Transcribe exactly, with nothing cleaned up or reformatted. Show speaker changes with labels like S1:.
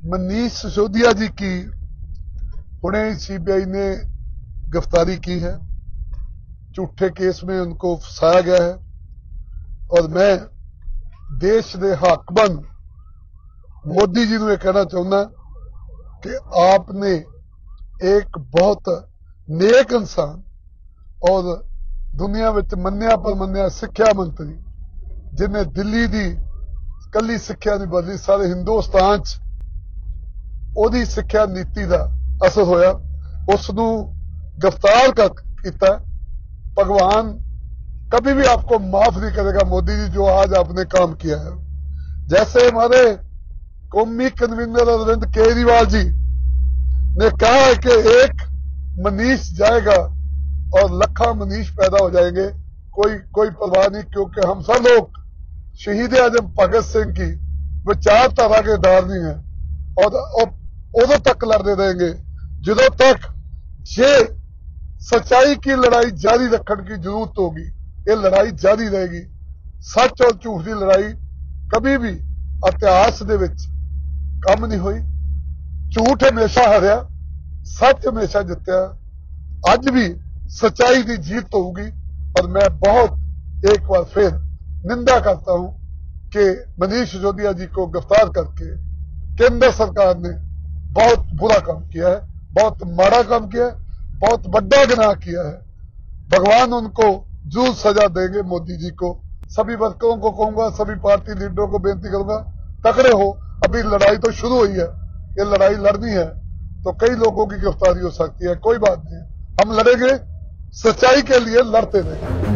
S1: मनीष सिसोदिया जी की पुणे सीबीआई ने गिरफ्तारी की है। झूठे केस में उनको फंसाया गया है और मैं देश के हाकमन मोदी जी को यह कहना चाहूंगा कि आपने एक बहुत नेक इंसान और दुनिया में मन्निया पर मन्निया सिक्ख्या मंत्री जिन्हें दिल्ली की कली सिक्ख्या नहीं बदली, सारे हिंदुस्तान च ओदी सिक्ख्या नीति का असर होया, उसनू गिरफ्तार कर किया। भगवान कभी भी आपको माफ नहीं करेगा मोदी जी, जो आज आपने काम किया है। जैसे हमारे कौमी कन्वीनर अरविंद केजरीवाल जी ने कहा है कि एक मनीष जाएगा और लखा मनीष पैदा हो जाएंगे, कोई कोई परवाह नहीं, क्योंकि हम सब लोग शहीद आजम भगत सिंह की विचारधारा के धारनी है और उदों तक लड़ते रहेंगे जो तक ये सच्चाई की लड़ाई जारी रखने की जरूरत होगी। ये लड़ाई जारी रहेगी। सच और झूठ की लड़ाई कभी भी इतिहास दे विच कम नहीं हुई। झूठ हमेशा हरिया, सच हमेशा जितया। अज भी सच्चाई की जीत होगी और मैं बहुत एक बार फिर निंदा करता हूं कि मनीष सिसोदिया जी को गिरफ्तार करके केंद्र सरकार ने बहुत बुरा काम किया है, बहुत माड़ा काम किया है, बहुत बड़ा गुनाह किया है। भगवान उनको जरूर सजा देंगे। मोदी जी को, सभी वर्करों को कहूंगा, सभी पार्टी लीडरों को बेनती करूंगा, तकड़े हो। अभी लड़ाई तो शुरू हुई है, ये लड़ाई लड़नी है तो कई लोगों की गिरफ्तारी हो सकती है, कोई बात नहीं, हम लड़ेंगे, सच्चाई के लिए लड़ते रहेंगे।